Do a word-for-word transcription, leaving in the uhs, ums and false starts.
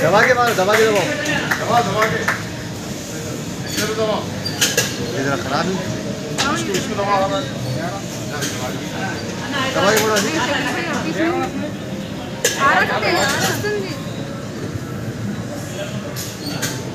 दबा के मारो, दबा के दबाओ, दबा दबा के इधर दबा, इधर खराब है, इसको इसको दबा दबा के बोलो आ रहा है